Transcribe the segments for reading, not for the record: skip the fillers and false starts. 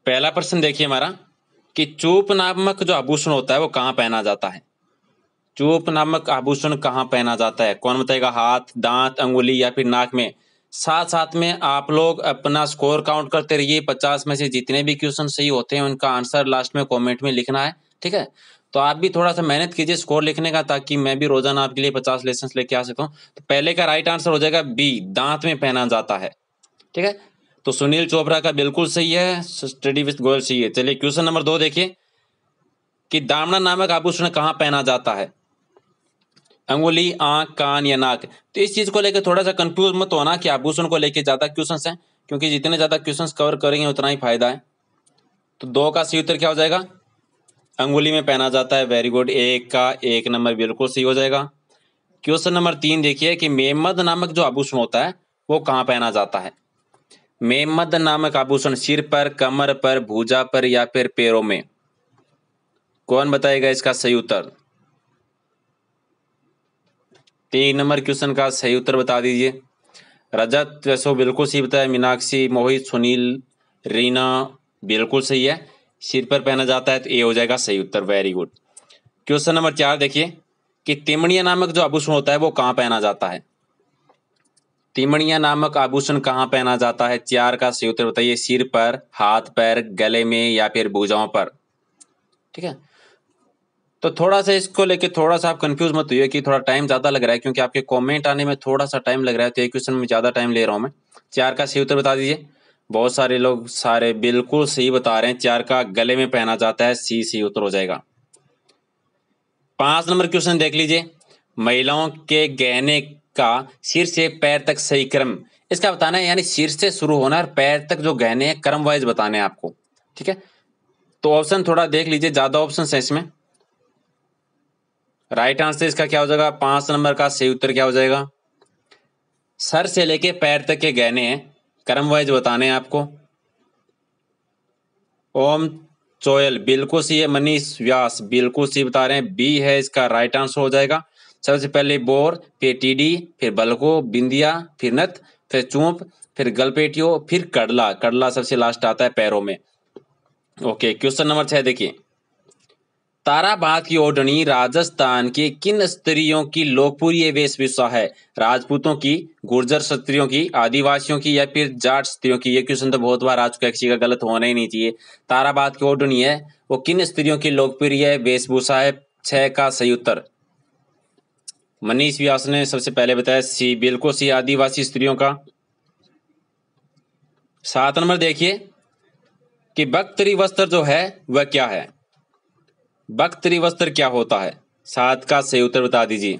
पहला प्रश्न देखिए हमारा कि चूप नामक जो आभूषण होता है वो कहाँ पहना जाता है। चूप नामक आभूषण कहाँ पहना जाता है, कौन बताएगा? हाथ, दांत, अंगुली या फिर नाक में। साथ साथ में आप लोग अपना स्कोर काउंट करते रहिए। 50 में से जितने भी क्वेश्चन सही होते हैं उनका आंसर लास्ट में कमेंट में लिखना है, ठीक है। तो आप भी थोड़ा सा मेहनत कीजिए स्कोर लिखने का, ताकि मैं भी रोजाना आपके लिए 50 लेसन लेके आ सकता हूँ। तो पहले का राइट आंसर हो जाएगा बी, दांत में पहना जाता है, ठीक है। तो सुनील चोपड़ा का बिल्कुल सही है, स्टडी विद गोल सही है। चलिए क्वेश्चन नंबर 2 देखिए कि दामना नामक आभूषण कहाँ पहना जाता है। अंगुली, आंख, कान या नाक। तो इस चीज को लेकर थोड़ा सा कंफ्यूज मत होना कि आभूषण को लेकर ज्यादा क्वेश्चंस हैं, क्योंकि जितने ज्यादा क्वेश्चंस कवर करेंगे उतना ही फायदा है। तो 2 का सही उत्तर क्या हो जाएगा? अंगुली में पहना जाता है। वेरी गुड, 1 का 1 नंबर बिल्कुल सही हो जाएगा। क्वेश्चन नंबर 3 देखिए कि मेमद नामक जो आभूषण होता है वो कहाँ पहना जाता है। मेमद नामक आभूषण सिर पर, कमर पर, भुजा पर या फिर पैरों में। कौन बताएगा इसका सही उत्तर? 3 नंबर क्वेश्चन का सही उत्तर बता दीजिए। रजत वैसो बिल्कुल सही बताया। मीनाक्षी, मोहित, सुनील, रीना बिल्कुल सही है। सिर पर पहना जाता है, तो ये हो जाएगा सही उत्तर। Very good. क्वेश्चन नंबर 4 देखिए कि तिमणिया नामक जो आभूषण होता है वो कहाँ पहना जाता है। तिमणिया नामक आभूषण कहाँ पहना जाता है? 4 का सही उत्तर बताइए। सिर पर, हाथ पैर, गले में या फिर भुजाओं पर, ठीक है। तो थोड़ा सा इसको लेके थोड़ा सा आप कंफ्यूज मत हुइए कि थोड़ा टाइम ज्यादा लग रहा है, क्योंकि आपके कमेंट आने में थोड़ा सा टाइम लग रहा है, तो एक क्वेश्चन में ज्यादा टाइम ले रहा हूं मैं। 4 का सही उत्तर बता दीजिए। बहुत सारे लोग सारे बिल्कुल सही बता रहे हैं। 4 का गले में पहना जाता है, सी सही उत्तर हो जाएगा। 5 नंबर क्वेश्चन देख लीजिए। महिलाओं के गहने का सिर से पैर तक सही क्रम, इसका बताना है। यानी सिर से शुरू होना और पैर तक जो गहने हैं क्रम वाइज बताने हैं आपको, ठीक है। तो ऑप्शन थोड़ा देख लीजिए, ज्यादा ऑप्शन है इसमें। राइट आंसर इसका क्या हो जाएगा? 5 नंबर का सही उत्तर क्या हो जाएगा? सर से लेके पैर तक के गहने हैं, क्रम वाइज बताने हैं आपको। ओम चोयल बिल्कुल सही है। मनीष व्यास बिल्कुल सही बता रहे हैं। बी है इसका राइट आंसर हो जाएगा। सबसे पहले बोर, फिर टीडी, फिर बलको, बिंदिया, फिर नथ, फिर चूंप, फिर गलपेटियो, फिर कडला। कडला सबसे लास्ट आता है पैरों में। ओके, क्वेश्चन नंबर 6 देखिए। ताराबाद की ओढ़नी राजस्थान की किन स्त्रियों की लोकप्रिय वेशभूषा है? राजपूतों की, गुर्जर स्त्रियों की, आदिवासियों की या फिर जाट स्त्रियों की? ये क्वेश्चन तो बहुत बार आ चुका है, किसी का गलत होना ही नहीं चाहिए। ताराबाद की ओढ़नी है वो किन स्त्रियों की लोकप्रिय वेशभूषा है? 6 का सही उत्तर मनीष व्यास ने सबसे पहले बताया। सी बिल्कुल सी, आदिवासी स्त्रियों का। 7 नंबर देखिए कि बख्तरी वस्त्र जो है वह क्या है। बख्तरी वस्त्र क्या होता है? 7 का सही उत्तर बता दीजिए।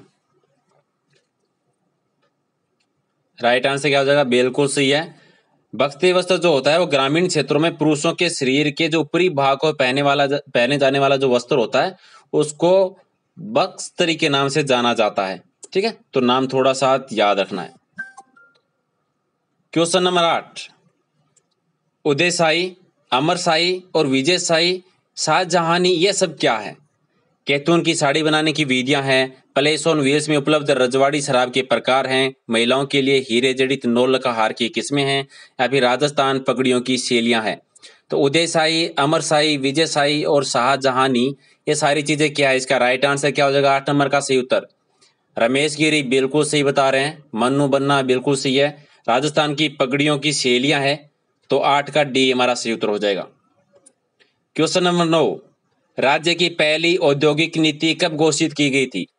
राइट आंसर क्या हो जाएगा? बिल्कुल सही है। बख्तरी वस्त्र जो होता है वो ग्रामीण क्षेत्रों में पुरुषों के शरीर के जो ऊपरी भाग को पहने जाने वाला जो वस्त्र होता है उसको बख्तरी के नाम से जाना जाता है, ठीक है। तो नाम थोड़ा सा याद रखना है। Question number 8। उदय शाही, अमर शाही और विजय शाही, शाहजहानी, ये सब क्या है? कैथून की साड़ी बनाने की विधियां हैं, प्लेस ऑन व्हील्स में उपलब्ध रजवाड़ी शराब के प्रकार हैं, महिलाओं के लिए हीरे जड़ित नौल का हार की किस्में हैं या फिर राजस्थान पगड़ियों की शैलियां हैं। तो उदय शाही, अमर शाही, विजय शाही और शाहजहानी, ये सारी चीजें क्या है? इसका राइट आंसर क्या हो जाएगा? 8 नंबर का सही उत्तर रमेश गिरी बिल्कुल सही बता रहे हैं। मन्नू बन्ना बिल्कुल सही है। राजस्थान की पगड़ियों की शैलियां हैं, तो 8 का डी हमारा सही उत्तर हो जाएगा। Question number 9। राज्य की पहली औद्योगिक नीति कब घोषित की गई थी?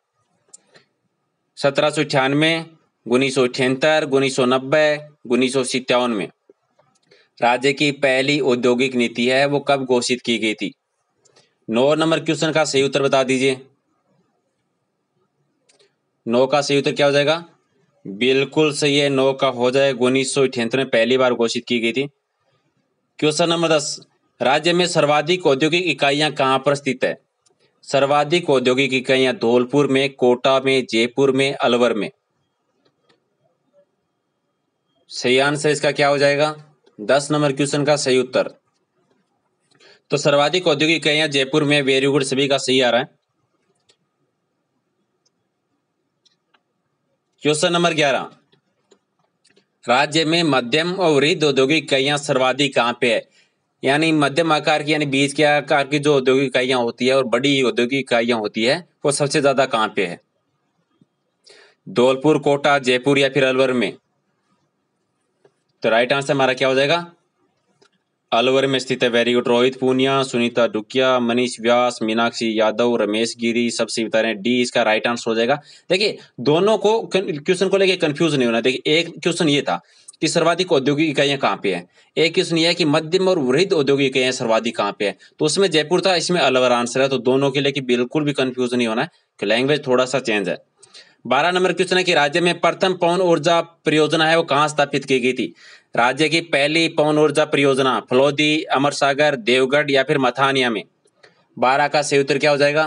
1798, 1978, 1990, 1957 में। राज्य की पहली औद्योगिक नीति है वो कब घोषित की गई थी? 9 नंबर क्वेश्चन का सही उत्तर बता दीजिए। 9 का सही उत्तर क्या हो जाएगा? बिल्कुल सही है, 9 का हो जाए। 1978 में पहली बार घोषित की गई थी। Question number 10। राज्य में सर्वाधिक औद्योगिक इकाइयां कहां पर स्थित है? सर्वाधिक औद्योगिक इकाइयां धौलपुर में, कोटा में, जयपुर में, अलवर में। सही आंसर इसका क्या हो जाएगा? 10 नंबर क्वेश्चन का सही उत्तर तो सर्वाधिक औद्योगिक इकाइयां जयपुर में। वेरी गुड, सभी का सही आ रहा है। Question number 11। राज्य में मध्यम और वृहद औद्योगिक इकाइयां सर्वाधिक कहां पे है? यानी मध्यम आकार की यानी बीच के आकार की जो औद्योगिक इकाइयां होती है और बड़ी औद्योगिक इकाइयां होती है वो सबसे ज्यादा कहाँ पे है? धौलपुर, कोटा, जयपुर या फिर अलवर में? तो राइट आंसर हमारा क्या हो जाएगा? अलवर में स्थित है। Very good. रोहित पूनिया, सुनीता डुकिया, मनीष व्यास, मीनाक्षी यादव, रमेश गिरी सबसे बता रहे हैं डी इसका राइट आंसर हो जाएगा। देखिए दोनों को क्वेश्चन को लेके कंफ्यूज नहीं होना। देखिए एक क्वेश्चन ये था कि सर्वाधिक औद्योगिक इकाइयां कहाँ पे है, एक क्वेश्चन ये है कि मध्यम और वृहद औद्योगिक इकाइयां सर्वाधिक कहाँ पे है। तो उसमें जयपुर था, इसमें अलवर आंसर है। तो दोनों के लिए कि बिल्कुल भी कंफ्यूज नहीं होना है कि लैंग्वेज थोड़ा सा चेंज है। 12 नंबर क्वेश्चन है कि राज्य में प्रथम पवन ऊर्जा परियोजना है वो कहाँ स्थापित की गई थी? राज्य की पहली पवन ऊर्जा परियोजना फलोदी, अमर सागर, देवगढ़ या फिर मथानिया में? 12 का सही उत्तर क्या हो जाएगा?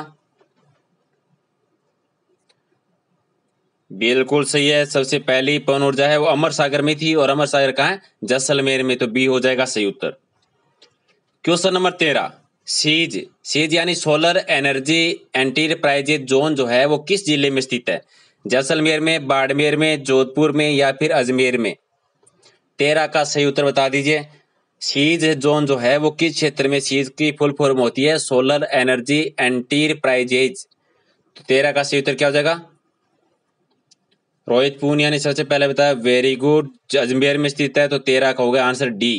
बिल्कुल सही है। सबसे पहली पवन ऊर्जा है वो अमर सागर में थी और अमर सागर कहाँ है? जैसलमेर में। तो बी हो जाएगा सही उत्तर। क्वेश्चन नंबर 13, सीज यानी सोलर एनर्जी एंटरप्राइजेज जोन जो है वो किस जिले में स्थित है? जैसलमेर में, बाड़मेर में, जोधपुर में या फिर अजमेर में? 13 का सही उत्तर बता दीजिए। सीज जोन जो है वो किस क्षेत्र में? सीज की फुल फॉर्म होती है सोलर एनर्जी एंटरप्राइजेज। तो 13 का सही उत्तर क्या हो जाएगा? रोहित पूनिया ने सबसे पहले बताया। Very good. अजमेर में स्थित है। तो 13 का हो गया आंसर डी।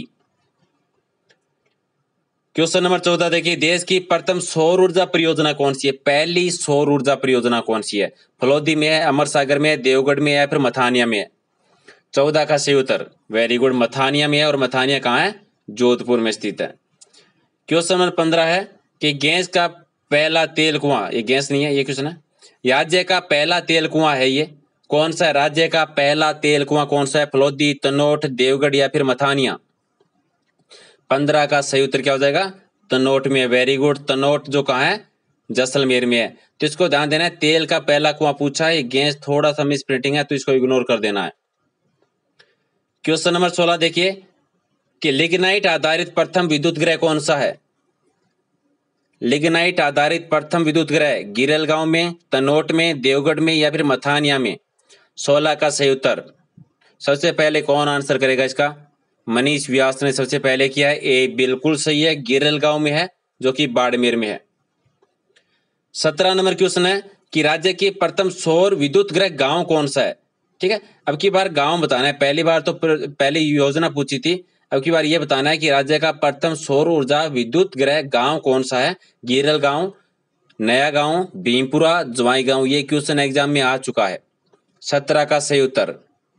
क्वेश्चन नंबर 14 देखिए, देश की प्रथम सौर ऊर्जा परियोजना कौन सी है? पहली सौर ऊर्जा परियोजना कौन सी है? फलोदी में है, अमर सागर में है, देवगढ़ में है या फिर मथानिया में है? 14 का सही उत्तर वेरी गुड, मथानिया में है। और मथानिया कहाँ है? जोधपुर में स्थित है। क्वेश्चन नंबर 15 है कि गैस का पहला तेल कुआं, ये गैस नहीं है, ये क्वेश्चन है, राज्य का पहला तेल कुआं है ये कौन सा है? राज्य का पहला तेल कुआं कौन सा है? फलोदी, तनोट, देवगढ़ या फिर मथानिया? 15 का सही उत्तर क्या हो जाएगा? तनोट में। Very good. तनोट जो कहाँ है? जैसलमेर में है। तो इसको ध्यान देना है, तेल का पहला कुआं पूछा है, गैस थोड़ा सा मिस प्रिंटिंग है तो इसको इग्नोर कर देना है। क्वेश्चन नंबर 16 देखिए कि लिग्नाइट आधारित प्रथम विद्युत ग्रह कौन सा है? लिग्नाइट आधारित प्रथम विद्युत ग्रह गिरलगांव में, तनोट में, देवगढ़ में या फिर मथानिया में? 16 का सही उत्तर सबसे पहले कौन आंसर करेगा इसका? मनीष व्यास ने सबसे पहले किया है। ए बिल्कुल सही है, गिरलगांव में है जो कि बाड़मेर में है। 17 नंबर क्वेश्चन है कि राज्य की प्रथम सौर विद्युत ग्रह गांव कौन सा है? ठीक है, अब की बार गांव बताना है। पहली बार तो पहली योजना पूछी थी, अब की बार ये बताना है कि राज्य का प्रथम सौर ऊर्जा विद्युत ग्रह गांव कौन सा है? गिरल गांव, नया गांव, भीमपुरा, जवाई गांव? ये क्वेश्चन एग्जाम में आ चुका है। 17 का सही उत्तर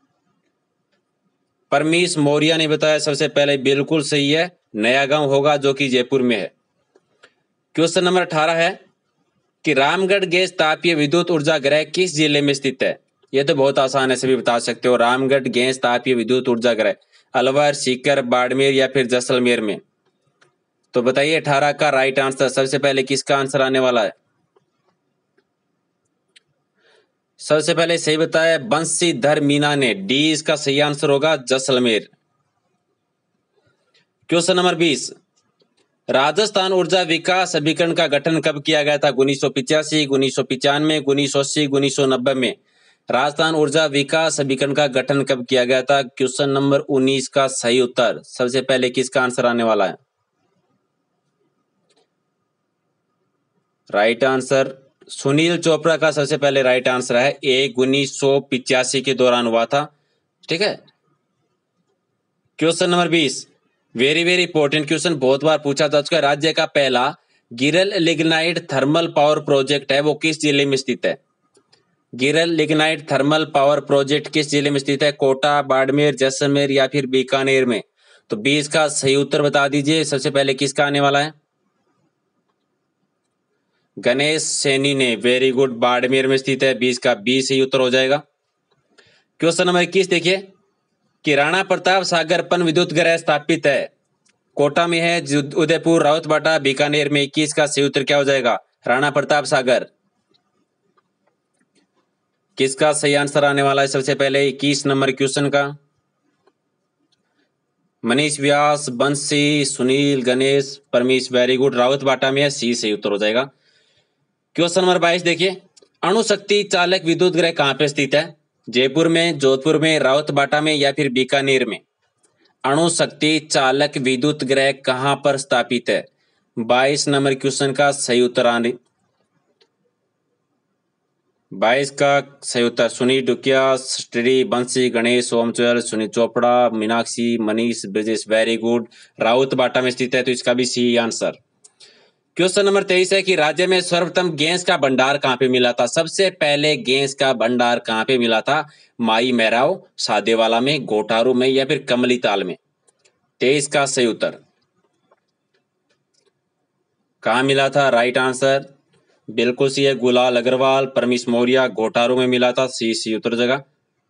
परमीश मौर्य ने बताया सबसे पहले, बिल्कुल सही है, नया गांव होगा जो कि जयपुर में है। क्वेश्चन नंबर 18 है कि रामगढ़ गैस तापीय विद्युत ऊर्जा ग्रह किस जिले में स्थित है? यह तो बहुत आसान है, सभी बता सकते हो। रामगढ़ गैस तापीय विद्युत ऊर्जा ग्रह अलवर, सीकर, बाड़मेर या फिर जैसलमेर में? तो बताइए 18 का राइट आंसर सबसे पहले किसका आंसर आने वाला है? सबसे पहले सही बताया बंशीधर मीना ने, डी इसका सही आंसर होगा, जैसलमेर। क्वेश्चन नंबर 20, राजस्थान ऊर्जा विकास अभिकरण का गठन कब किया गया था? 1985, 1995, 1980, 1990 में? राजस्थान ऊर्जा विकास अभिकरण का गठन कब किया गया था? क्वेश्चन नंबर 19 का सही उत्तर सबसे पहले किसका आंसर आने वाला है? राइट आंसर सुनील चोपड़ा का सबसे पहले राइट आंसर है। 1985 के दौरान हुआ था। ठीक है। Question number 20, very very important question, बहुत बार पूछा जा चुका है। राज्य का पहला गिरल लिग्नाइट थर्मल पावर प्रोजेक्ट है वो किस जिले में स्थित है? गिरल लिग्नाइट थर्मल पावर प्रोजेक्ट किस जिले में स्थित है? कोटा, बाड़मेर, जैसलमेर या फिर बीकानेर में? तो 20 का सही उत्तर बता दीजिए। सबसे पहले किसका आने वाला है? गणेश सैनी ने, वेरी गुड, बाड़मेर में स्थित है। 20 का बी सही उत्तर हो जाएगा। क्वेश्चन नंबर 21 देखिए कि राणा प्रताप सागर पन विद्युत ग्रह स्थापित है कोटा में है, उदयपुर, रावतबाटा, बीकानेर में? 21 का सही उत्तर क्या हो जाएगा? राणा प्रताप सागर। किसका सही आंसर आने वाला है सबसे पहले 21 नंबर क्वेश्चन का? मनीष व्यास, बंसी, सुनील, गणेश, परमेश, वेरी गुड, रावतबाटा में है, सी सही उत्तर हो जाएगा। क्वेश्चन नंबर 22 देखिए, अणुशक्ति चालक विद्युत ग्रह कहां पे स्थित है? जयपुर में, जोधपुर में, रावतबाटा में या फिर बीकानेर में? अणुशक्ति चालक विद्युत ग्रह कहाँ पर स्थापित है? 22 नंबर क्वेश्चन का सही उत्तर 22 का सही उत्तर Sunil Dukiya, Shri Bansi, Ganesh Omchal, Sunil Chopra, Meenakshi, Manish Brajesh. Very good. Rawatbhata में स्थित है, तो इसका भी सी आंसर। क्वेश्चन नंबर 23 है कि राज्य में सर्वप्रथम गैस का भंडार कहां पे मिला था? सबसे पहले गैस का भंडार कहां पे मिला था? माई मैराव, सादेवाला में, गोटारू में या फिर कमली ताल में? 23 का सही उत्तर कहां मिला था? राइट आंसर बिल्कुल सी है, गुलाल अग्रवाल, परमीश मौर्य, घोटारू में मिला था। सी उत्तर जगह।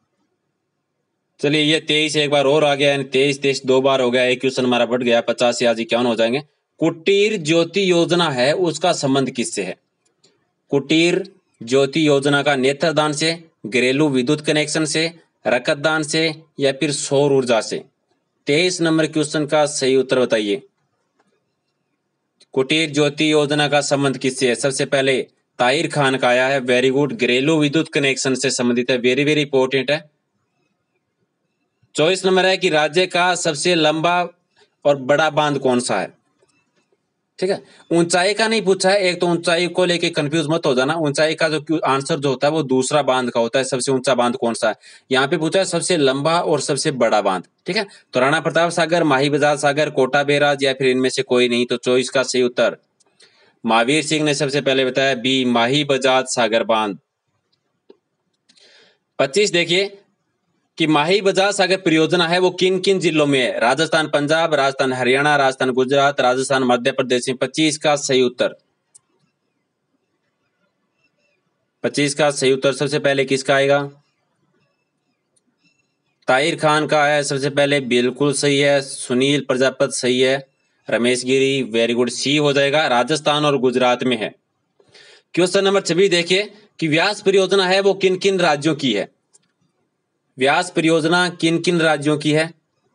चलिए ये 23 एक बार और आ गया, 23 2 बार हो गया, एक क्वेश्चन हमारा बढ़ गया, 50 से आज 51 हो जाएंगे। कुटीर ज्योति योजना है, उसका संबंध किससे है? कुटीर ज्योति योजना का नेत्रदान से, घरेलू विद्युत कनेक्शन से, रकतदान से या फिर सौर ऊर्जा से? 23 नंबर क्वेश्चन का सही उत्तर बताइए। कुटीर ज्योति योजना का संबंध किससे है? सबसे पहले ताहिर खान का आया है। Very good. घरेलू विद्युत कनेक्शन से संबंधित है, वेरी वेरी इंपॉर्टेंट है। 24 नंबर है कि राज्य का सबसे लंबा और बड़ा बांध कौन सा है? ठीक है, ऊंचाई का नहीं पूछा है, एक तो ऊंचाई को लेके कंफ्यूज मत हो जाना। ऊंचाई का जो आंसर जो होता है वो दूसरा बांध का होता है, सबसे ऊंचा बांध कौन सा है। यहाँ पे पूछा है सबसे लंबा और सबसे बड़ा बांध। ठीक है, तो राणा प्रताप सागर, माही बजाज सागर, कोटा बैराज या फिर इनमें से कोई नहीं? तो 24 का सही उत्तर महावीर सिंह ने सबसे पहले बताया बी, माही बजाज सागर बांध। 25 देखिए कि माही बजाज सागर परियोजना है वो किन किन जिलों में है? राजस्थान पंजाब, राजस्थान हरियाणा, राजस्थान गुजरात, राजस्थान मध्य प्रदेश में? 25 का सही उत्तर 25 का सही उत्तर सबसे पहले किसका आएगा? ताहिर खान का है सबसे पहले, बिल्कुल सही है। सुनील प्रजापत सही है। Ramesh Giri very good, C हो जाएगा, राजस्थान और गुजरात में है। क्वेश्चन नंबर 26 देखिए कि व्यास परियोजना है वो किन किन राज्यों की है? व्यास परियोजना किन किन राज्यों की है?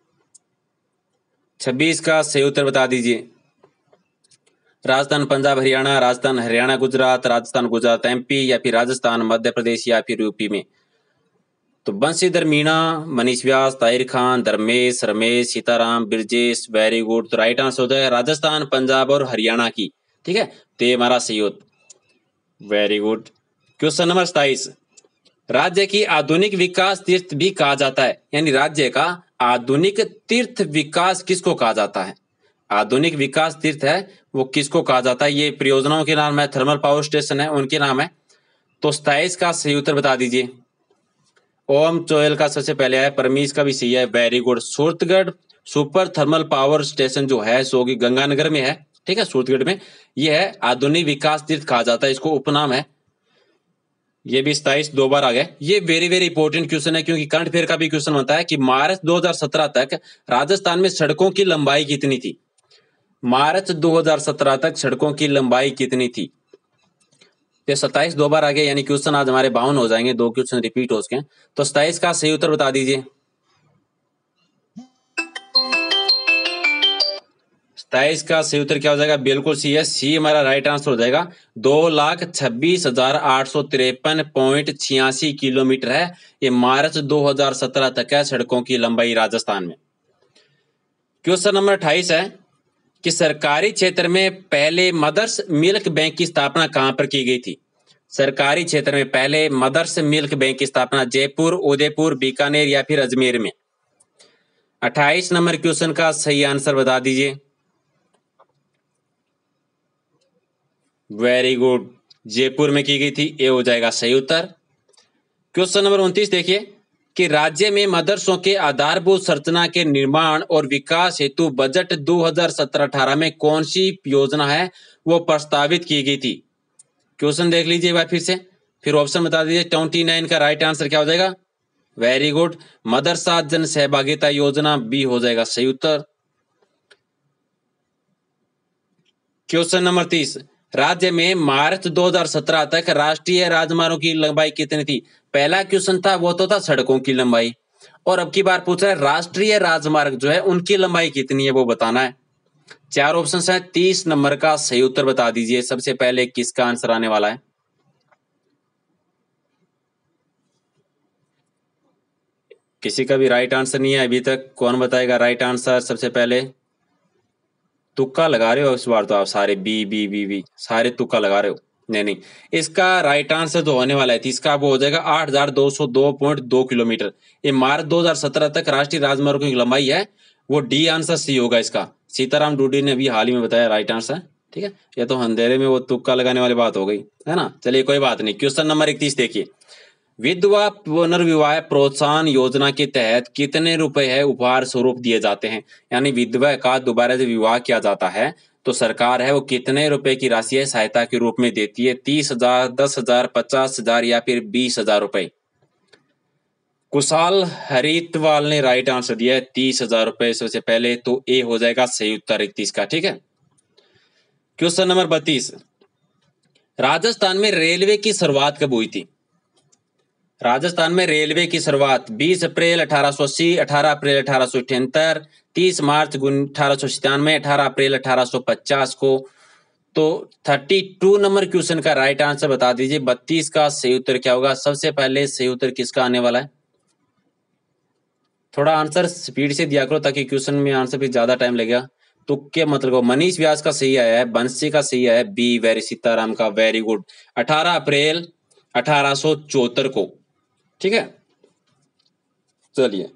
26 का सही उत्तर बता दीजिए। राजस्थान पंजाब हरियाणा, राजस्थान हरियाणा गुजरात, राजस्थान गुजरात एमपी या फिर राजस्थान मध्य प्रदेश या फिर यूपी में? तो बंशीधर मीणा, मनीष व्यास, ताहिर खान, धर्मेश, रमेश, सीताराम, ब्रजेश। Very good. तो राइट आंसर हो जाएगा राजस्थान पंजाब और हरियाणा की। ठीक है, तो ये हमारा सही उत्तर। Very good. क्वेश्चन नंबर 27 राज्य की आधुनिक विकास तीर्थ भी कहा जाता है, यानी राज्य का आधुनिक तीर्थ विकास किसको कहा जाता है? आधुनिक विकास तीर्थ है वो किसको कहा जाता है? ये परियोजनाओं के नाम है, थर्मल पावर स्टेशन है उनके नाम है। तो 27 का सही उत्तर बता दीजिए। ओम चोयल का सबसे पहले है, परमीश का भी सही है। Very good. Suratgarh super thermal power station जो है सो की गंगानगर में है। ठीक है, सूरतगढ़ में ये है, आधुनिक विकास तीर्थ कहा जाता है, इसको उपनाम है। ये भी 27 2 बार आ गए। ये वेरी वेरी इंपॉर्टेंट क्वेश्चन है क्योंकि करंट अफेयर का भी क्वेश्चन होता है कि मार्च 2017 तक राजस्थान में सड़कों की लंबाई कितनी थी? मार्च 2017 तक सड़कों की लंबाई कितनी थी? ये 27 2 बार आ गया, यानी क्वेश्चन आज हमारे 52 हो जाएंगे, 2 क्वेश्चन रिपीट हो सके। तो 27 का सही उत्तर बता दीजिए। 27 का सही उत्तर क्या हो जाएगा? बिल्कुल सी है, सी हमारा राइट आंसर हो जाएगा। 2,26,853.86 किलोमीटर है ये मार्च 2017 तक है सड़कों की लंबाई राजस्थान में। क्वेश्चन नंबर 28 है कि सरकारी क्षेत्र में पहले मदर्स मिल्क बैंक की स्थापना कहां पर की गई थी? सरकारी क्षेत्र में पहले मदर्स मिल्क बैंक की स्थापना जयपुर, उदयपुर, बीकानेर या फिर अजमेर में? 28 नंबर क्वेश्चन का सही आंसर बता दीजिए। वेरी गुड, जयपुर में की गई थी, ये हो जाएगा सही उत्तर। क्वेश्चन नंबर 29 देखिए कि राज्य में मदरसों के आधारभूत संरचना के निर्माण और विकास हेतु बजट 2017-18 में कौन सी योजना है वो प्रस्तावित की गई थी? क्वेश्चन देख लीजिए एक बार फिर ऑप्शन बता दीजिए। 29 का राइट आंसर क्या हो जाएगा? वेरी गुड, मदरसा जन सहभागिता योजना, बी हो जाएगा सही उत्तर। क्वेश्चन नंबर 30 राज्य में मार्च 2017 तक राष्ट्रीय राजमार्गों की लंबाई कितनी थी? पहला क्वेश्चन था वो तो था सड़कों की लंबाई, और अब की बार पूछ रहा है राष्ट्रीय राजमार्ग जो है उनकी लंबाई कितनी है वो बताना है। 4 ऑप्शन है, 30 नंबर का सही उत्तर बता दीजिए। सबसे पहले किसका आंसर आने वाला है? किसी का भी राइट आंसर नहीं है अभी तक। कौन बताएगा राइट आंसर सबसे पहले? तुक्का लगा रहे हो इस बार तो आप सारे, बी बी बी बी सारे तुक्का लगा रहे हो। नहीं नहीं, इसका राइट आंसर जो होने वाला है इसका वो हो जाएगा 8,202.2 किलोमीटर। ये मार्च 2017 तक राष्ट्रीय राजमार्गों की लंबाई है। वो डी आंसर सी होगा इसका। सीताराम डूडी ने अभी हाल ही में बताया राइट आंसर। ठीक है, ये तो अंधेरे में वो तुक्का लगाने वाली बात हो गई है ना। चलिए कोई बात नहीं। क्वेश्चन नंबर 31 देखिए, विधवा पुनर्विवाह प्रोत्साहन योजना के तहत कितने रुपए है उपहार स्वरूप दिए जाते हैं? यानी विधवा का दोबारा से विवाह किया जाता है तो सरकार है वो कितने रुपए की राशि है सहायता के रूप में देती है? 30,000, 10,000, 50,000 या फिर 20,000 रुपए? कुशाल हरितवाल ने राइट आंसर दिया है 30,000 रुपए सबसे पहले, तो ए हो जाएगा सही उत्तर 31 का। ठीक है, क्वेश्चन नंबर 32, राजस्थान में रेलवे की शुरुआत कब हुई थी? राजस्थान में रेलवे की शुरुआत 20 अप्रैल 1880, 18 अप्रैल 1878, 30 मार्च 1897, 18 अप्रैल 1850 को। तो 32 नंबर क्वेश्चन का राइट आंसर बता दीजिए। 32 का सही उत्तर क्या होगा? सबसे पहले सही उत्तर किसका आने वाला है? थोड़ा आंसर स्पीड से दिया करो ताकि क्वेश्चन में आंसर भी ज्यादा टाइम लगेगा। तुक्के मतलब मनीष व्यास का सही आया है, बंसी का सही आया है, बी वेरी सीताराम का वेरी गुड, 18 अप्रैल 1874 को। ठीक है, चलिए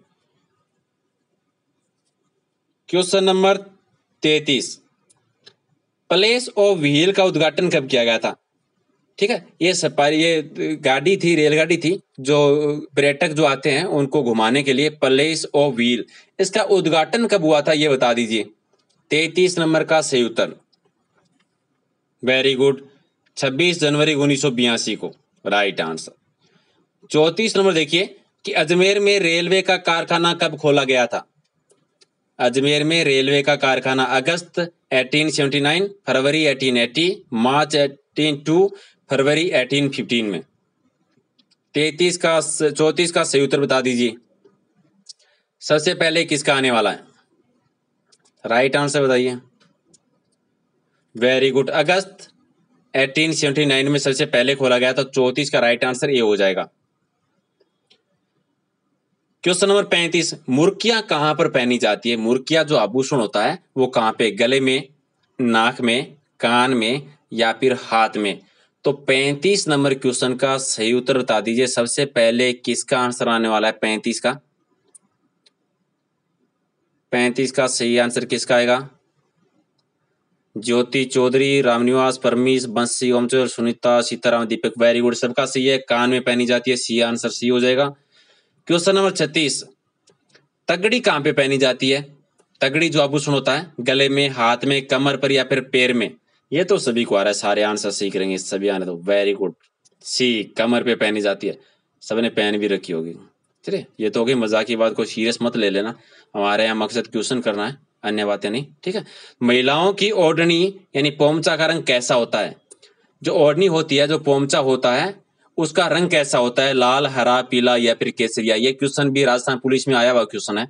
question number 33, place of wheel का उद्घाटन कब किया गया था? ठीक है, ये गाड़ी थी, रेलगाड़ी थी जो पर्यटक जो आते हैं उनको घुमाने के लिए, प्लेस ऑफ व्हील, इसका उद्घाटन कब हुआ था ये बता दीजिए। 33 नंबर का सही उत्तर वेरी गुड, 26 जनवरी 1982 को राइट आंसर। 34 नंबर देखिए कि अजमेर में रेलवे का कारखाना कब खोला गया था? अजमेर में रेलवे का कारखाना अगस्त 1879, फरवरी 1880, मार्च 1802, फरवरी 1815 में। 34 का सही उत्तर बता दीजिए। सबसे पहले किसका आने वाला है? राइट आंसर बताइए। वेरी गुड, अगस्त 1879 में सबसे पहले खोला गया, तो 34 का राइट आंसर ये हो जाएगा। क्वेश्चन नंबर 35, मुर्कियां कहां पर पहनी जाती है? मुर्किया जो आभूषण होता है वो कहां पे? गले में, नाक में, कान में या फिर हाथ में? तो 35 नंबर क्वेश्चन का सही उत्तर बता दीजिए। सबसे पहले किसका आंसर आने वाला है? 35 का 35 का सही आंसर किसका आएगा? ज्योति चौधरी, रामनिवास, परमीश, बंसी, ओमचर, सुनीता, सीताराम, दीपक वेरी गुड, सबका सही है। कान में पहनी जाती है, सी आंसर सी हो जाएगा। क्वेश्चन नंबर 36, तगड़ी कहां पे पहनी जाती है? तगड़ी जो आभूषण होता है गले में, हाथ में, कमर पर या फिर पैर में? ये तो सभी को आ रहा है, सारे आंसर सही करेंगे, सभी आने दो वेरी गुड, सी कमर पे पहनी जाती है। सबने पहन भी रखी होगी। चलिए ये तो हो गई मजाक की बात, को सीरियस मत ले लेना, हमारे यहाँ मकसद क्वेश्चन करना है, अन्य बातें नहीं। ठीक है, महिलाओं की ओढ़नी यानी पोमचा का रंग कैसा होता है? जो ओढ़नी होती है, जो पोमचा होता है, उसका रंग कैसा होता है? लाल, हरा, पीला या फिर केसरिया? ये क्वेश्चन भी राजस्थान पुलिस में आया हुआ क्वेश्चन है।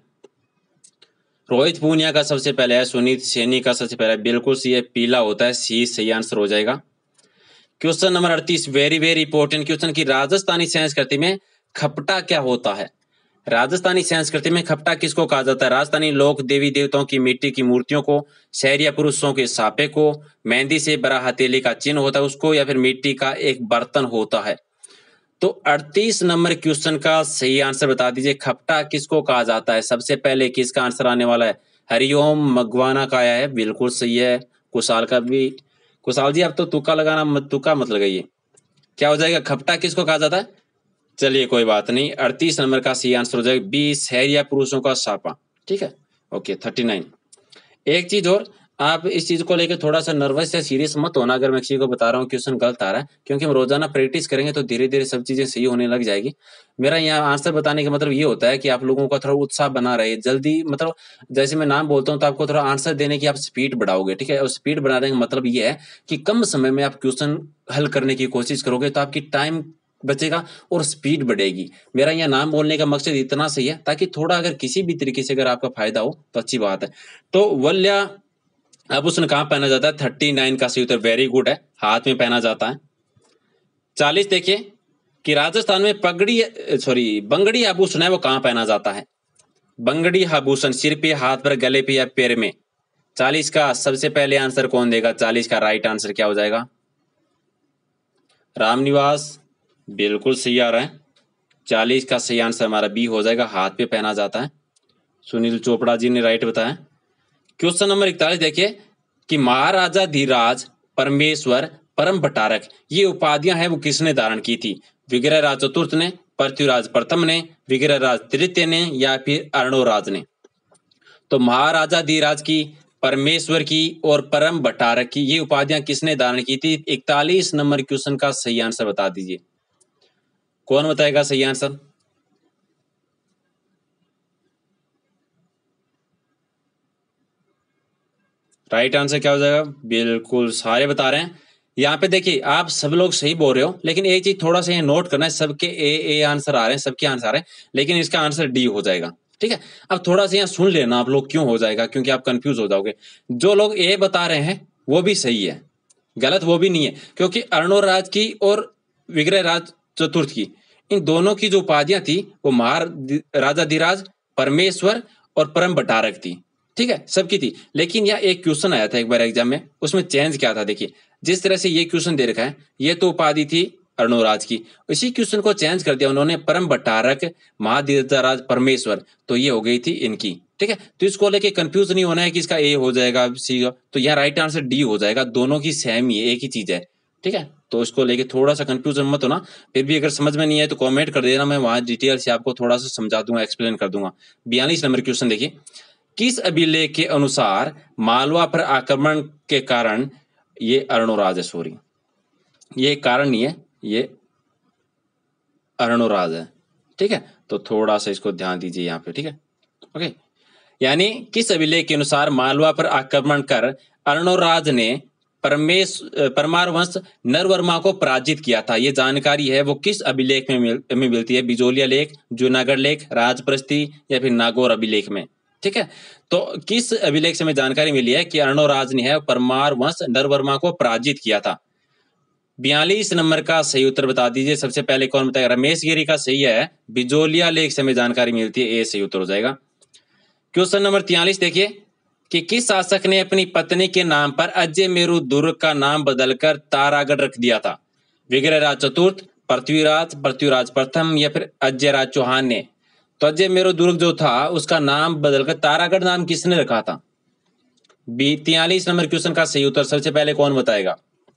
रोहित पूनिया का सबसे पहले है, सुनीत सैनी का सबसे पहले, बिल्कुल सी है, पीला होता है, सी सही आंसर हो जाएगा। Question number 38, very very important question की राजस्थानी संस्कृति में खपटा क्या होता है? राजस्थानी संस्कृति में खपटा किसको कहा जाता है? राजस्थानी लोक देवी देवताओं की मिट्टी की मूर्तियों को, शहरिया पुरुषों के सापे को, मेहंदी से बड़ा हथेली का चिन्ह होता है उसको, या फिर मिट्टी का एक बर्तन होता है? तो 38 नंबर क्वेश्चन का सही आंसर बता दीजिए, खपटा किसको कहा जाता है? सबसे पहले किसका आंसर आने वाला है? हरिओम मगवाना का आया है, बिल्कुल सही है। कुशाल का भी, कुशाल जी आप तो तुक्का लगाना मत, तुक्का मत लगाइए। क्या हो जाएगा? खपटा किसको कहा जाता है? चलिए कोई बात नहीं, 38 नंबर का सही आंसर हो जाएगा बी, शहरिया पुरुषों का सापा। ठीक है, ओके 39। एक चीज और, आप इस चीज को लेकर थोड़ा सा नर्वस या सीरियस मत होना अगर मैं किसी को बता रहा हूँ क्वेश्चन गलत आ रहा है, क्योंकि हम रोजाना प्रैक्टिस करेंगे तो धीरे धीरे सब चीजें सही होने लग जाएगी। मेरा यहाँ आंसर बताने का मतलब ये होता है कि आप लोगों का थोड़ा उत्साह बना रहे, जल्दी मतलब जैसे मैं नाम बोलता हूँ तो आपको थोड़ा आंसर देने की आप स्पीड बढ़ाओगे। ठीक है, और स्पीड बढ़ाने का मतलब ये है कि कम समय में आप क्वेश्चन हल करने की कोशिश करोगे तो आपकी टाइम बचेगा और स्पीड बढ़ेगी। मेरा यहाँ नाम बोलने का मकसद इतना सही है ताकि थोड़ा अगर किसी भी तरीके से अगर आपका फायदा हो तो अच्छी बात है। तो वल्या आभूषण कहाँ पहना जाता है? 39 का सही उत्तर वेरी गुड है, हाथ में पहना जाता है। 40 देखिए, कि राजस्थान में बंगड़ी आभूषण है वो कहाँ पहना जाता है? बंगड़ी आभूषण सिर पे, हाथ पर, गले पे या पैर में। 40 का सबसे पहले आंसर कौन देगा? 40 का राइट आंसर क्या हो जाएगा? रामनिवास बिल्कुल सही आ रहा है। 40 का सही आंसर हमारा बी हो जाएगा, हाथ पे पहना जाता है। सुनील चोपड़ा जी ने राइट बताया। क्वेश्चन नंबर 41 देखिए कि महाराजा धीराज, परमेश्वर, परम भट्टारक, ये उपाधियां हैं वो किसने धारण की थी? विग्रहराज चतुर्थ ने, पृथ्वीराज प्रथम ने, विग्रहराज तृतीय ने या फिर अर्णोराज ने? तो महाराजा धीराज की, परमेश्वर की और परम भट्टारक की ये उपाधियां किसने धारण की थी? 41 नंबर क्वेश्चन का सही आंसर बता दीजिए। कौन बताएगा सही आंसर? राइट आंसर क्या हो जाएगा? बिल्कुल सारे बता रहे हैं। यहाँ पे देखिए आप सब लोग सही बोल रहे हो, लेकिन एक चीज थोड़ा सा ये नोट करना है, सबके ए आंसर आ रहे हैं, सबके आंसर आ रहे हैं, लेकिन इसका आंसर डी हो जाएगा। ठीक है, अब थोड़ा सा यहाँ सुन लेना आप लोग, क्यों हो जाएगा, क्योंकि आप कंफ्यूज हो जाओगे। जो लोग ए बता रहे हैं वो भी सही है, गलत वो भी नहीं है, क्योंकि अर्णोराज की और विग्रहराज चतुर्थ की, इन दोनों की जो उपाधियां थी वो महाराजा धीराज, परमेश्वर और परम भट्टारक थी। ठीक है, सबकी थी। लेकिन यह एक क्वेश्चन आया था एक बार एग्जाम में, उसमें चेंज क्या था? देखिए जिस तरह से ये क्वेश्चन दे रखा है, ये तो उपाधि थी अर्णोराज की, इसी क्वेश्चन को चेंज कर दिया उन्होंने, परम भट्टारक, महाधीराज, परमेश्वर, तो ये हो गई थी इनकी। ठीक है, तो इसको लेके कंफ्यूज नहीं होना है कि इसका ए हो जाएगा, सी, तो यहाँ राइट आंसर डी हो जाएगा। दोनों की सेम ही है, एक ही चीज है। ठीक है, तो इसको लेके थोड़ा सा कंफ्यूजन मत होना। फिर भी अगर समझ में नहीं आए तो कमेंट कर देना, मैं वहां डिटेल से आपको थोड़ा सा समझा दूंगा, एक्सप्लेन कर दूंगा। 42 नंबर क्वेश्चन देखिए, किस अभिलेख के अनुसार मालवा पर आक्रमण के कारण, ये अर्णोराज है, सॉरी ये कारण नहीं है, ये अर्णोराज है। ठीक है, तो थोड़ा सा इसको ध्यान दीजिए यहाँ पे। ठीक है, ओके, यानी किस अभिलेख के अनुसार मालवा पर आक्रमण कर अर्णोराज ने परमार वंश नरवर्मा को पराजित किया था? ये जानकारी है वो किस अभिलेख में मिलती है? बिजोलिया लेख, जूनागढ़ लेख, राजप्रस्थी या फिर नागौर अभिलेख में? ठीक है, तो किस अभिलेख से हमें जानकारी मिली है कि अर्णोराज ने है परमार वंश नरवर्मा को पराजित किया था? 42 नंबर का सही उत्तर बता दीजिए। सबसे पहले कौन बताएगा? रमेश गिरी का सही है, बिजोलिया लेख से हमें जानकारी मिलती है, ए सही उत्तर हो जाएगा। क्वेश्चन नंबर 43 देखिए कि किस शासक ने अपनी पत्नी के नाम पर अजयमेरु दुर्ग का नाम बदलकर तारागढ़ रख दिया था? विग्रहराज चतुर्थ, पृथ्वीराज प्रथम या फिर अजयराज चौहान ने? तो अजयमेरु दुर्ग जो था उसका नाम बदलकर तारागढ़ नाम किसने रखा था? 43 नंबर क्वेश्चन का सही उत्तर सबसे पहले कौन बताएगा?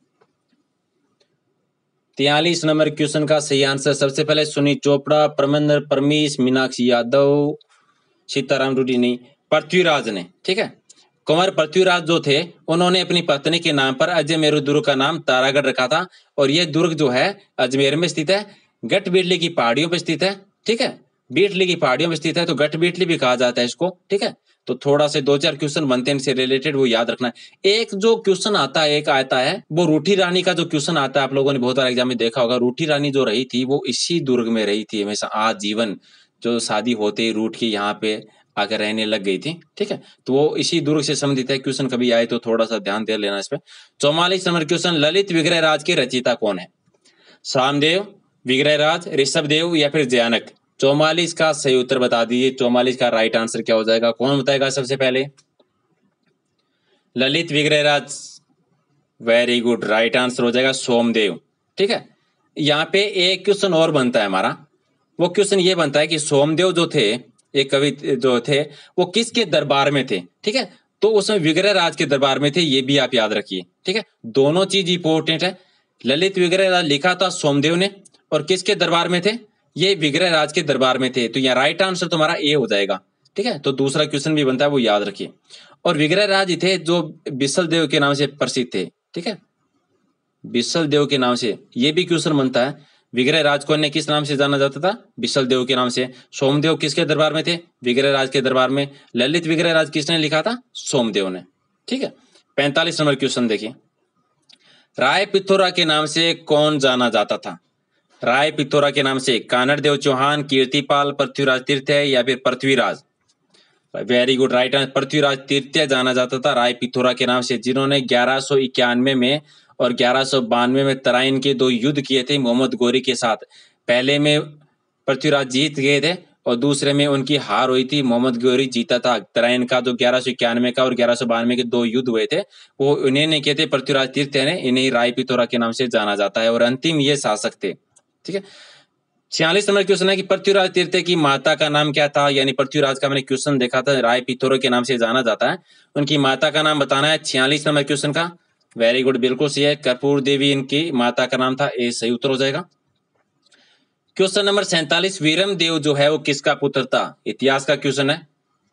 43 नंबर क्वेश्चन का सही आंसर सबसे पहले सुनील चोपड़ा, परमेंद्र परमीश, मीनाक्षी यादव, सीताराम रूडी नहीं, पृथ्वीराज ने। ठीक है, कुंवर पृथ्वीराज जो थे उन्होंने अपनी पत्नी के नाम पर अजमेर दुर्ग का नाम तारागढ़ रखा था, और यह दुर्ग जो है अजमेर में स्थित है, गढ़बीटली की पहाड़ियों पर स्थित है। ठीक है, बीटली की पहाड़ियों में स्थित है, तो गढ़बीटली भी कहा जाता है इसको। ठीक है, तो थोड़ा से 2-4 क्वेश्चन बनते हैं इनसे रिलेटेड, वो याद रखना है। एक जो क्वेश्चन आता है, एक आता है वो रूठी रानी का जो क्वेश्चन आता है, आप लोगों ने बहुत बार एग्जाम में देखा होगा। रूठी रानी जो रही थी वो इसी दुर्ग में रही थी हमेशा आजीवन, जो शादी होते ही रूठ के यहाँ पे आकर रहने लग गई थी। ठीक है, तो वो इसी दुर्ग से संबंधित है। क्वेश्चन कभी आए तो थोड़ा सा ध्यान दे लेना इस पे। 44 नंबर क्वेश्चन, ललित विग्रहराज के रचयिता कौन है? सामदेव, विग्रहराज, ऋषभदेव या फिर जयानक? 44 का सही उत्तर बता दीजिए। 44 का राइट आंसर क्या हो जाएगा? कौन बताएगा सबसे पहले? Lalit Vigraharaj, very good, right answer हो जाएगा सोमदेव। ठीक है, यहाँ पे एक क्वेश्चन और बनता है हमारा, वो क्वेश्चन ये बनता है कि सोमदेव जो थे, एक कवि जो थे, वो किसके दरबार में थे? ठीक है, तो उसमें विग्रहराज के दरबार में थे, ये भी आप याद रखिए। ठीक है, दोनों चीज इंपॉर्टेंट है। ललित विग्रहराज लिखा था सोमदेव ने, और किसके दरबार में थे? ये विग्रहराज के दरबार में थे। तो यहाँ राइट आंसर तुम्हारा ए हो जाएगा। ठीक है, तो दूसरा क्वेश्चन भी बनता है, वो याद रखिए। और विग्रहराज थे जो बिसल देव के नाम से प्रसिद्ध थे। ठीक है, बिसल देव के नाम से ये भी क्वेश्चन बनता है। विग्रहराज को किस नाम से जाना जाता था? बिसल देव के नाम से। सोमदेव किसके दरबार में थे? विग्रहराज के दरबार में। ललित विग्रहराज किसने लिखा था? सोमदेव ने। ठीक है, 45 नंबर क्वेश्चन देखिए, राय पिथौरा के नाम से कौन जाना जाता था? राय पिथौरा के नाम से कानड़ देव चौहान, कीर्तिपाल, पृथ्वीराज तृतीय या फिर Prithviraj? Very good, right answer Prithviraj तृतीय जाना जाता था राय पिथौरा के नाम से, जिन्होंने 1191 में और 1192 में तराइन के 2 युद्ध किए थे मोहम्मद गोरी के साथ। पहले में पृथ्वीराज जीत गए थे और दूसरे में उनकी हार हुई थी, मोहम्मद गौरी जीता था। तराइन का जो 1191 का और 1192 के 2 युद्ध हुए थे वो इन्हें नहीं कहते, पृथ्वीराज तृतीय ने, इन्हें राय पिथौरा के नाम से जाना जाता है। और अंतिम ये शासक थे। ठीक है, 46 नंबर क्वेश्चन है कि पृथ्वीराज तृतीय की माता का नाम क्या था। यानी पृथ्वीराज का मैंने क्वेश्चन देखा था, राय पिथौरा के नाम से जाना जाता है, उनकी माता का नाम बताना है 46 नंबर क्वेश्चन का। वेरी गुड, बिल्कुल सही है, कर्पूर देवी इनकी माता का नाम था, ए सही उत्तर हो जाएगा। क्वेश्चन नंबर 47, वीरम देव जो है वो किसका पुत्र था। इतिहास का क्वेश्चन है।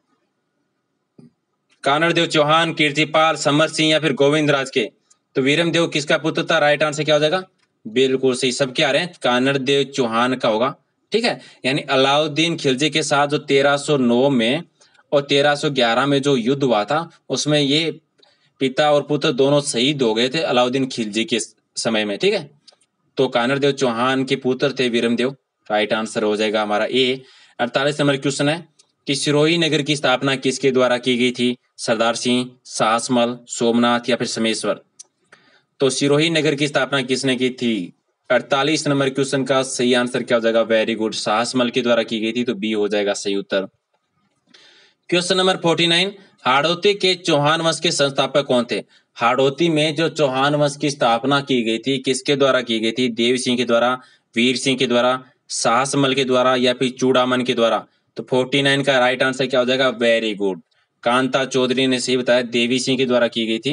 कानड़ देव चौहान, कीर्तिपाल, समर सिंह या फिर गोविंद राज के। तो वीरम देव किसका पुत्र था, राइट आंसर क्या हो जाएगा, बिल्कुल सही, सबके आ रहे हैं, कानड़ देव चौहान का होगा। ठीक है, यानी अलाउद्दीन खिलजी के साथ जो 1309 में और 1311 में जो युद्ध हुआ था उसमें ये पिता और पुत्र दोनों शहीद हो गए थे अलाउद्दीन खिलजी के समय में। ठीक है, तो कानड़ देव चौहान के पुत्र थे वीरम देव, राइट आंसर हो जाएगा हमारा ए। 48 नंबर क्वेश्चन है कि सिरोही नगर की स्थापना किसके द्वारा की गई थी। सरदार सिंह, सासमल, सोमनाथ या फिर समेश्वर। तो सिरोही नगर की स्थापना किसने की थी। 48 नंबर क्वेश्चन का सही आंसर क्या हो जाएगा, वेरी गुड, सासमल के द्वारा की गई थी, तो बी हो जाएगा सही उत्तर। क्वेश्चन नंबर 49, हाड़ौती के चौहान वंश के संस्थापक कौन थे। हाड़ौती में जो चौहान वंश की स्थापना की गई थी किसके द्वारा की गई थी, देव सिंह के द्वारा, वीर सिंह के द्वारा, साहसमल के द्वारा या फिर चूड़ामन के द्वारा। तो 49 का राइट आंसर क्या हो जाएगा, वेरी गुड, कांता चौधरी ने सही बताया, देवी सिंह के द्वारा की गई थी।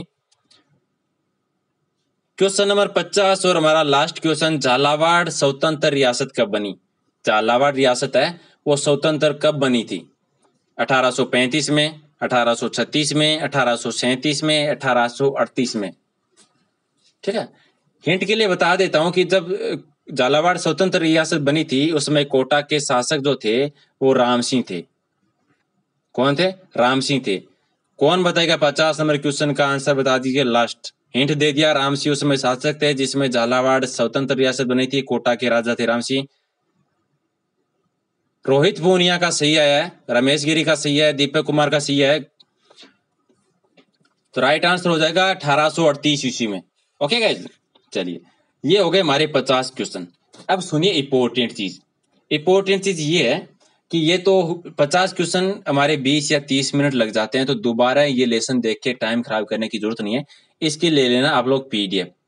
क्वेश्चन नंबर 50 और हमारा लास्ट क्वेश्चन, झालावाड़ स्वतंत्र रियासत कब बनी। झालावाड़ रियासत है वो स्वतंत्र कब बनी थी। 1835 में, 1836 में, 1837 में, 1838 में। ठीक है, हिंट के लिए बता देता हूं कि जब झालावाड़ स्वतंत्र रियासत बनी थी उसमें कोटा के शासक जो थे वो राम सिंह थे। कौन थे, राम सिंह थे। कौन बताएगा, 50 नंबर क्वेश्चन का आंसर बता दीजिए। लास्ट हिंट दे दिया, राम सिंह उसमें शासक थे जिसमें झालावाड़ स्वतंत्र रियासत बनी थी, कोटा के राजा थे राम सिंह। रोहित पूनिया का सही आया है, रमेश गिरी का सही है, दीपक कुमार का सही है, तो राइट आंसर हो जाएगा 1838 ईस्वी में। ओके गाइस, चलिए ये हो गए हमारे 50 क्वेश्चन। अब सुनिए इंपॉर्टेंट चीज ये है कि ये तो 50 क्वेश्चन हमारे 20 या 30 मिनट लग जाते हैं, तो दोबारा ये लेसन देख के टाइम खराब करने की जरूरत नहीं है। इसके ले लेना आप लोग पीडीएफ।